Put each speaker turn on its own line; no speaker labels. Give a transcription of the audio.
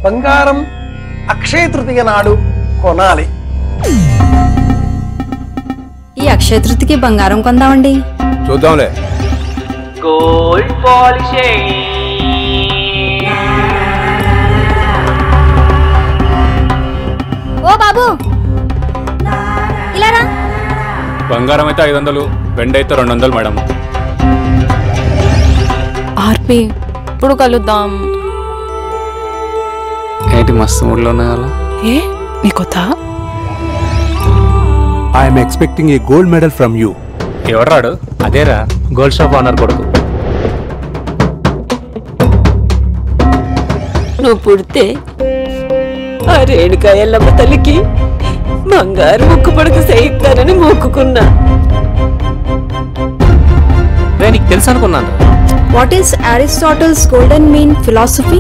బంగారం అక్షయ తృతీయ నాడు కొనాలి.
ఈ అక్షయ తృతీయకి బంగారం కొందామండి.
చూద్దాంలే.
Gold polishing.
ఓ బాబు ఇలా రా.
బంగారం అయితే 500, వెండి అయితే 200 మేడం.
ఆర్పి ఇప్పుడు కలుద్దాం.
ఏంటి మస్తు మూడ్లో ఉన్నాయి అలా?
ఏ నీ కొత్త?
I'm expecting a gold medal from you.
ఎవరాడు?
అదేరా గోల్డ్ షాప్ ఓనర్ కొడుకు.
నువ్వు పుడితే ఆ రేణుకా ఎల్లమ్మ తల్లికి బంగారు ముక్కు పడక చేయిస్తానని మొక్కుకున్నా.
నీకు తెలుసు అనుకున్నాను.
What is Aristotle's golden mean philosophy?